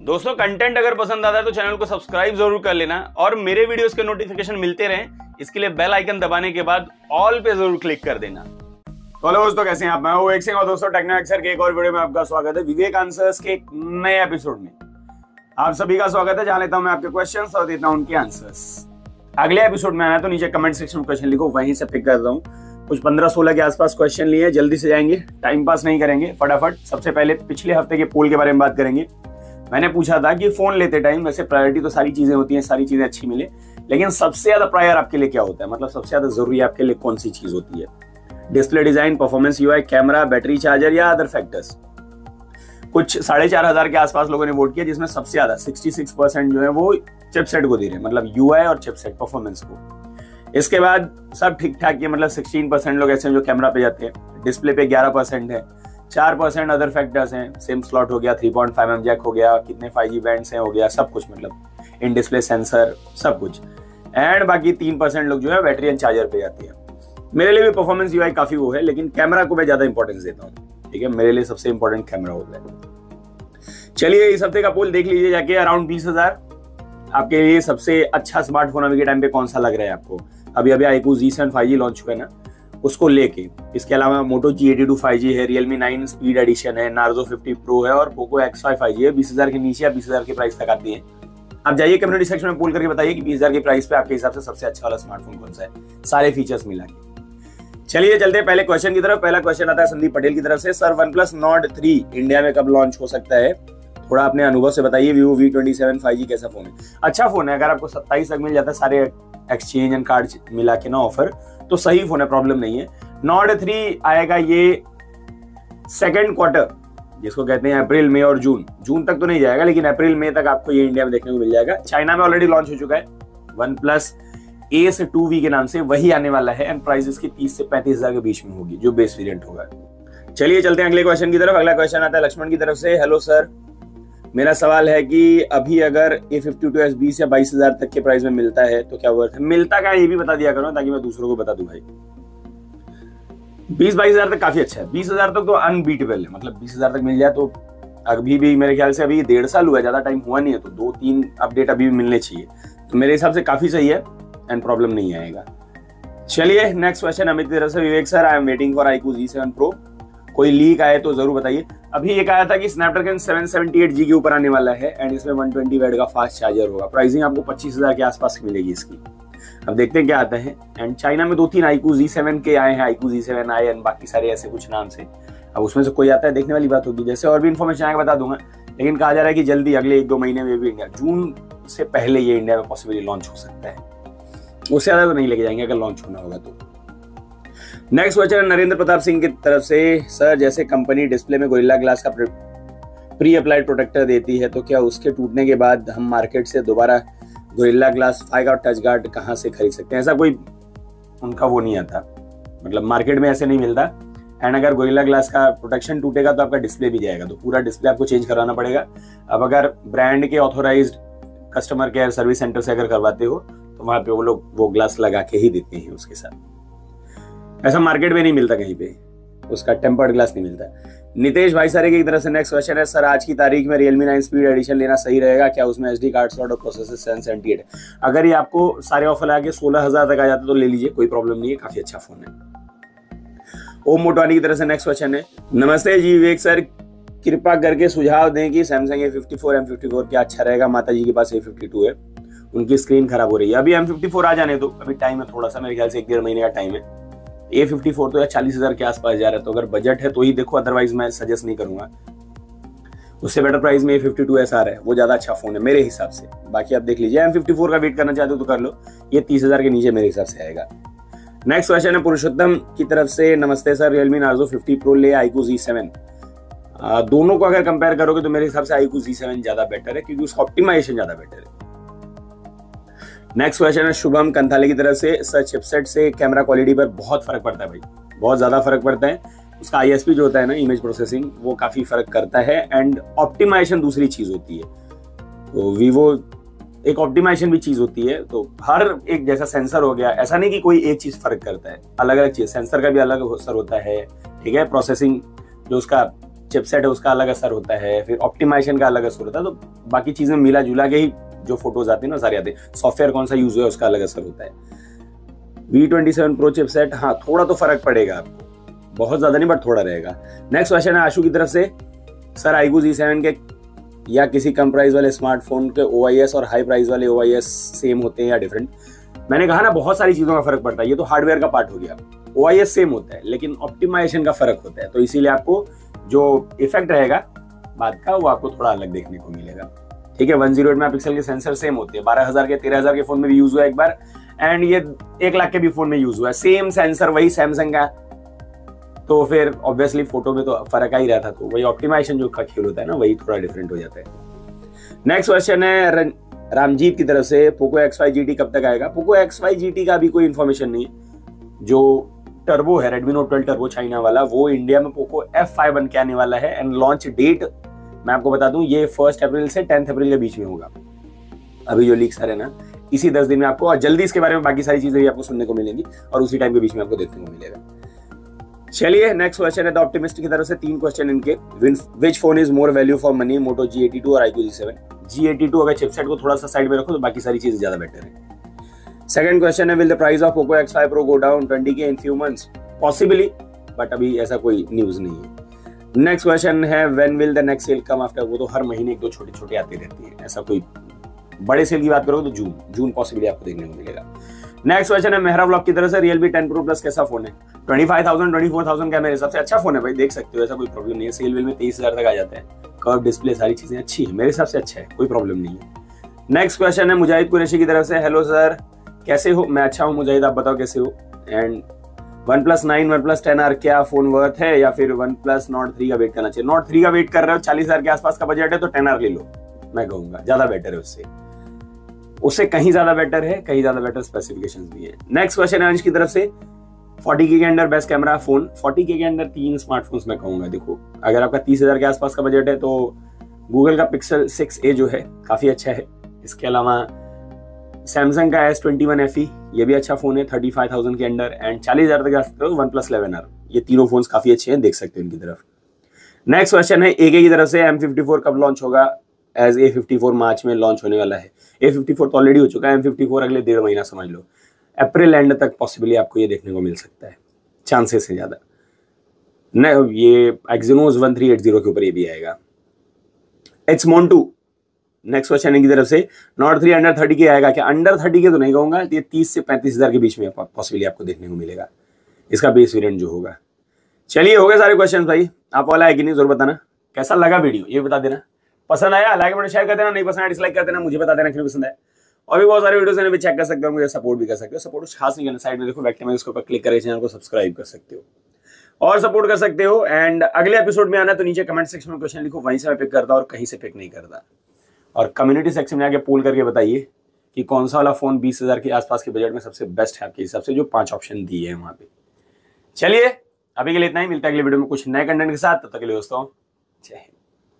दोस्तों कंटेंट अगर पसंद आता है तो चैनल को सब्सक्राइब जरूर कर लेना और मेरे वीडियोस के नोटिफिकेशन मिलते रहें इसके लिए बेल आइकन दबाने के बाद ऑल पे जरूर क्लिक कर देना। तो हेलो दोस्तों, कैसे हैं आप? मैं हूं विवेक सिंह और दोस्तों टेक्नो एक्सर के एक और वीडियो में आपका स्वागत है। विवेक आंसर्स के एक नए एपिसोड में आप सभी का स्वागत है, जहां लेता हूं मैं आपके क्वेश्चंस और देता हूं उनके आंसर्स। अगले एपिसोड में आना तो नीचे कमेंट सेक्शन में क्वेश्चन लिखो, वहीं से पिक करता हूं। कुछ 15-16 के आसपास क्वेश्चन लिए, जल्दी से जाएंगे, टाइम पास नहीं करेंगे, फटाफट। सबसे पहले पिछले हफ्ते के पोल के बारे में बात करेंगे। मैंने पूछा था कि फोन लेते टाइम वैसे प्रायोरिटी तो सारी चीजें होती हैं, सारी चीजें अच्छी मिले, लेकिन सबसे ज्यादा प्रायर आपके लिए क्या होता है, मतलब सबसे ज्यादा जरूरी आपके लिए कौन सी चीज होती है? Display design, performance, UI, camera, battery charger या अदर फैक्टर्स? कुछ 4,500 के आसपास लोगों ने वोट किया, जिसमें सबसे ज्यादा 66% जो है वो चिपसेट को दे रहे हैं, मतलब यूआई और चिपसेट परफॉर्मेंस को। इसके बाद सब ठीक ठाक है, मतलब 16% लोग ऐसे हैं जो कैमरा पे जाते हैं, डिस्प्ले पे 11% है, 4% अदर फैक्टर्स हैं, सिम स्लॉट हो गया, 3.5mm जैक हो गया, कितने 5G बैंड्स हैं हो गया, सब कुछ, मतलब इन डिस्प्ले सेंसर सब कुछ। एंड बाकी 3% लोग जो है बैटरी एंड चार्जर पे जाती है। मेरे लिए भी परफॉर्मेंस यूआई काफी वो है, लेकिन कैमरा को मैं ज्यादा इंपॉर्टेंस देता हूँ। ठीक है, मेरे लिए सबसे इंपॉर्टेंट कैमरा होता है। चलिए इस हफ्ते का पोल देख लीजिए जाके। अराउंड 20,000 आपके लिए सबसे अच्छा स्मार्टफोन अभी के टाइम पे कौन सा लग रहा है आपको? अभी iQOO Z7 5G लॉन्च हुआ है ना, उसको लेके। इसके अलावा Moto G82 5G है, Realme 9 स्पीड एडिशन है, Narzo 50 Pro है और Poco X5 5G है। 20,000 के नीचे या 20,000 के प्राइस तक आती है। आप जाइए कम्युनिटी सेक्शन में पोल करके बताइए कि 20,000 के प्राइस पे आपके हिसाब से सबसे अच्छा वाला स्मार्टफोन कौन सा है, सारे फीचर्स मिला के। चलिए चलते हैं पहले क्वेश्चन की तरफ। पहला क्वेश्चन आता है संदीप पटेल की तरफ से। सर, OnePlus Nord 3 इंडिया में कब लॉन्च हो सकता है? थोड़ा अपने अनुभव से बताइए। Vivo V27 5G कैसा फोन है? अच्छा फोन है, अगर आपको 27 तक मिल जाता है सारे एक्सचेंज एंड कार्ड मिला के ना ऑफर, तो सही फोन है, प्रॉब्लम नहीं है। Nord 3 आएगा ये सेकेंड क्वार्टर, जिसको कहते हैं अप्रैल मई और जून तक तो नहीं जाएगा, लेकिन अप्रैल मई तक आपको ये इंडिया में देखने को मिल जाएगा। चाइना में ऑलरेडी लॉन्च हो चुका है OnePlus Ace 2V के नाम से, वही आने वाला है एंड प्राइस इसकी 30 से 35,000 के बीच में होगी, जो बेस वेरिएंट होगा। चलिए चलते हैं अगले क्वेश्चन की तरफ। अगला क्वेश्चन आता है लक्ष्मण की तरफ से। हेलो सर, मेरा सवाल है कि अभी अगर A52s 20 या 22,000 तक के प्राइस में मिलता है तो क्या वर्थ है? मिलता क्या ये भी बता दिया करो ताकि मैं दूसरों को बता दूं भाई। 20-22,000 तक काफी अच्छा है। 20,000 तक तो अनबीटेबल है, मतलब 20,000 तक मिल जाए तो अभी भी मेरे ख्याल से अभी 1.5 साल हुआ है, ज्यादा टाइम हुआ नहीं है, तो 2-3 अपडेट अभी भी मिलने चाहिए, तो मेरे हिसाब से काफी सही है एंड प्रॉब्लम नहीं आएगा। चलिए नेक्स्ट क्वेश्चन अमित की तरफ से। Vivek sir, I am waiting for iQOO Z7 Pro, कोई लीक आए तो जरूर बताइए। अभी एक आया था कि स्नैपड्रैगन 778G के ऊपर आने वाला है एंड इसमें 120 वाट का फास्ट चार्जर होगा। प्राइसिंग आपको 25,000 के आसपास मिलेगी इसकी। अब देखते हैं क्या आता है। एंड चाइना में 2-3 iQOO Z7 के आए हैं, iQOO Z7 आए एंड बाकी सारे ऐसे कुछ नाम से। अब उसमें से कोई आता है, देखने वाली बात होगी। जैसे और भी इन्फॉर्मेशन आएगा बता दूंगा, लेकिन कहा जा रहा है कि जल्दी अगले 1-2 महीने में भी इंडिया, जून से पहले ये इंडिया में पॉसिबली लॉन्च हो सकता है। उससे ज्यादा तो नहीं लेके जाएंगे अगर लॉन्च होना होगा तो। नेक्स्ट क्वेश्चन नरेंद्र प्रताप सिंह की तरफ से। सर, जैसे कंपनी डिस्प्ले में गोरिल्ला ग्लास का प्री अप्लाइड प्रोटेक्टर देती है, तो क्या उसके टूटने के बाद हम मार्केट से दोबारा गोरिल्ला ग्लास 5 और टच गार्ड कहाँ से खरीद सकते हैं? ऐसा कोई उनका वो नहीं आता, मतलब मार्केट में ऐसे नहीं मिलता। एंड अगर गोरिल्ला ग्लास का प्रोटेक्शन टूटेगा तो आपका डिस्प्ले भी जाएगा, तो पूरा डिस्प्ले आपको चेंज करवाना पड़ेगा। अब अगर ब्रांड के authorised customer care service centre से अगर करवाते हो तो वहां पे वो लोग वो ग्लास लगा के ही देते हैं उसके साथ। ऐसा मार्केट में नहीं मिलता कहीं पे, उसका टेम्पर्ड ग्लास नहीं मिलता। नितेश भाई सारे की तरफ से नेक्स्ट क्वेश्चन है। सर, आज की तारीख में Realme 9 स्पीड एडिशन लेना सही रहेगा क्या? उसमें SD कार्ड स्लॉट और प्रोसेसर 778 है। अगर ये आपको सारे ऑफर आके 16,000 तक आ जाते तो ले लीजिए, कोई प्रॉब्लम नहीं है, काफी अच्छा फोन है। ओम मोटवानी की तरफ से नेक्स्ट क्वेश्चन है। नमस्ते जी विवेक सर, कृपा करके सुझाव दें कि Samsung A54 M54 क्या अच्छा रहेगा? माता जी के पास A52 है, उनकी स्क्रीन खराब हो रही है। अभी M54 आ जाने दो, अभी टाइम है थोड़ा सा, मेरे ख्याल से 1-1.5 महीने का टाइम है। A54 तो यार 40,000 के आसपास जा रहा है, तो अगर बजट है तो ही देखो, अदरवाइज मैं सजेस्ट नहीं करूंगा। उससे बेटर प्राइस में A52s आ रहा है, वो ज्यादा अच्छा फोन है मेरे हिसाब से। बाकी आप देख लीजिए, M54 का वेट करना चाहते हो तो कर लो, ये 30,000 के नीचे मेरे हिसाब से आएगा। नेक्स्ट क्वेश्चन है पुरुषोत्तम की तरफ से। नमस्ते सर, Realme Narzo 50 Pro ले iQOO Z7, दोनों को अगर कंपेयर करोगे तो मेरे हिसाब से iQOO Z7 ज्यादा बेटर है, क्योंकि उसका ऑप्टिमाइजेशन ज्यादा बेटर है। नेक्स्ट क्वेश्चन है शुभम कंथाले की तरफ से। सर, चिपसेट से कैमरा क्वालिटी पर बहुत फर्क पड़ता है भाई, बहुत ज्यादा फर्क पड़ता है। उसका ISP जो होता है ना, इमेज प्रोसेसिंग, वो काफी फर्क करता है एंड ऑप्टिमाइजेशन दूसरी चीज होती है। तो वीवो एक ऑप्टिमाइजेशन भी चीज होती है, तो हर एक जैसा सेंसर हो गया, ऐसा नहीं कि कोई एक चीज फर्क करता है, अलग अलग चीज, सेंसर का भी अलग असर होता है। ठीक है, प्रोसेसिंग जो उसका चिपसेट है उसका अलग असर होता है, फिर ऑप्टिमाइजेशन का अलग असर होता है, तो बाकी चीजें मिला जुला के ही जो फोटोज आते हैं ना सारे आते हैं। सॉफ्टवेयर कौन सा यूज हुआ है उसका अलग असर होता है। V27 Pro चिपसेट, हाँ थोड़ा तो फर्क पड़ेगा आपको, बहुत ज्यादा नहीं बट थोड़ा रहेगा। नेक्स्ट क्वेश्चन है आशु की तरफ से, सर iQOO G7 के या किसी कम प्राइस वाले स्मार्टफोन के OIS और हाई प्राइस वाले OIS सेम होते हैं या डिफरेंट? मैंने कहा ना बहुत सारी चीजों का फर्क पड़ता है, ये तो हार्डवेयर का पार्ट हो गया। OIS सेम होता है लेकिन ऑप्टिमाइजेशन का फर्क होता है, तो इसीलिए आपको जो इफेक्ट रहेगा बाद का वो आपको थोड़ा अलग देखने को मिलेगा। ठीक है, 108 मेगापिक्सल के सेंसर सेम होते हैं, 12,000 के 13,000 के फोन में भी यूज हुआ एक बार, एंड ये 1 लाख के भी फोन में यूज हुआ है, सेम सेंसर वही सैमसंग का, तो फिर ऑब्वियसली फोटो में तो फर्क आ ही रहा था, तो वही ऑप्टिमाइजेशन जो का खेल होता है ना वही थोड़ा डिफरेंट हो जाता है। नेक्स्ट क्वेश्चन है रामजीत की तरफ से, पोको X5 GT कब तक आएगा? पोको X5 GT का अभी कोई इन्फॉर्मेशन नहीं है। जो टर्बो है Redmi Note 12 टर्बो चाइना वाला, वो इंडिया में पोको F5 बन के आने वाला है, एंड लॉन्च डेट मैं आपको बता दूं ये 1 अप्रैल से 10 अप्रैल के बीच में होगा। अभी जो लीक्स आ रहे हैं ना, इसी 10 दिन में आपको, और जल्दी इसके बारे में बाकी सारी चीजें भी आपको सुनने को मिलेंगी और उसी टाइम के बीच में आपको देखने को मिलेगा। चलिए नेक्स्ट क्वेश्चन है द ऑप्टिमिस्ट की तरफ से, 3 क्वेश्चन इनके। Which phone is more value for money, moto G82 और iQOO G7? G82 अगर चिपसेट को थोड़ा सा साइड में रखो तो बाकी सारी चीजें ज्यादा बेटर है। सेकंड क्वेश्चन है will the price of poco X5 Pro go down 20K in few months? Possibly, but अभी ऐसा कोई न्यूज नहीं है। नेक्स्ट क्वेश्चन है when will the next sale come after? वो तो हर महीने 1-2 छोटे-छोटे आती रहती है, ऐसा कोई बड़े सेल की बात करोगे तो जून पॉसिबली आपको देखने को मिलेगा। नेक्स्ट क्वेश्चन है मेहरा व्लॉग की तरफ से, Realme 10 Pro Plus कैसा फोन है? 25,000 24,000 का मेरे हिसाब से अच्छा फोन है भाई, देख सकते हो, ऐसा कोई प्रॉब्लम नहीं है। सेल वेल में 23,000 तक आ जाता है, कर्व डिस्प्ले सारी चीजें अच्छी है, मेरे हिसाब से अच्छा है, कोई प्रॉब्लम नहीं है। नेक्स्ट क्वेश्चन है मुजाहिद कुरैशी की तरफ से, हेलो सर कैसे हो? मैं अच्छा हूँ मुजाहिद, आप बताओ कैसे हो? एंड OnePlus 9 OnePlus 10R क्या फोन वर्थ है या फिर OnePlus Nord 3 का वेट करना चाहिए? Nord 3 का वेट कर रहे हो, 40,000 के आसपास का बजट है तो 10R ले लो, मैं कहूंगा ज्यादा बेटर है, उससे कहीं ज्यादा बेटर है, कहीं ज्यादा बेटर स्पेसिफिकेशंस भी है। नेक्स्ट क्वेश्चन है अंश की तरफ से, 40K के अंदर बेस्ट कैमरा फोन? 40K के अंदर 3 स्मार्टफोन्स मैं कहूंगा। देखो अगर आपका 30,000 के आसपास का बजट है तो गूगल का Pixel 6a जो है काफी अच्छा है। इसके अलावा सैमसंग का S21 FE ये भी अच्छा फोन है 35,000 के अंडर, एंड 40,000 तक जा सकते हो OnePlus 11R, ये तीनों फोन्स काफी अच्छे हैं, देख सकते हो इनकी तरफ। नेक्स्ट क्वेश्चन है AK की तरफ से, M54 कब लॉन्च होगा? एज A54 मार्च में लॉन्च होने वाला है। A54 तो ऑलरेडी हो चुका है, M54 अगले 1.5 महीना समझ लो, अप्रैल एंड तक पॉसिबली आपको ये देखने को मिल सकता है, चांसेस है ज्यादा। न ये Exynos 1380 के ऊपर ये भी आएगा। इट्स मोन्टू नेक्स्ट क्वेश्चन इनकी तरफ से, Nord 3 अंडर 30K आएगा क्या? अंडर 30K तो नहीं कहूंगा, ये 30 से 35,000 के बीच में पॉसिबली आपको देखने को मिलेगा, इसका बेस वेरिएंट जो होगा। चलिए हो गए सारे क्वेश्चन भाई, आप वाला है कि नहीं जरूर बताना, कैसा लगा वीडियो ये बता देना, पसंद आया लाइक बटन शेयर कर देना, नहीं पसंद आया डिसलाइक कर देना, मुझे बता देना क्यों पसंद आया। और भी बहुत सारे वीडियोस हैं भी चेक कर सकते हो, मुझे सपोर्ट भी कर सकते हो। सपोर्ट खास नहीं करना, साइड में देखो बैक में उसके ऊपर क्लिक करके चैनल को सब्सक्राइब कर सकते हो और सपोर्ट कर सकते हो। एंड अगले एपिसोड में आना तो नीचे कमेंट सेक्शन में क्वेश्चन लिखो, वहीं से मैं पिक करता हूं और कहीं से पिक नहीं करता। और कम्युनिटी सेक्शन में आके पोल करके बताइए कि कौन सा वाला फोन 20,000 के आसपास के बजट में सबसे बेस्ट है आपके हिसाब से, जो 5 ऑप्शन दिए हैं वहां पे। चलिए अभी के लिए इतना ही, मिलता है अगले वीडियो में कुछ नए कंटेंट के साथ, तब तक के लिए दोस्तों जय हिंद।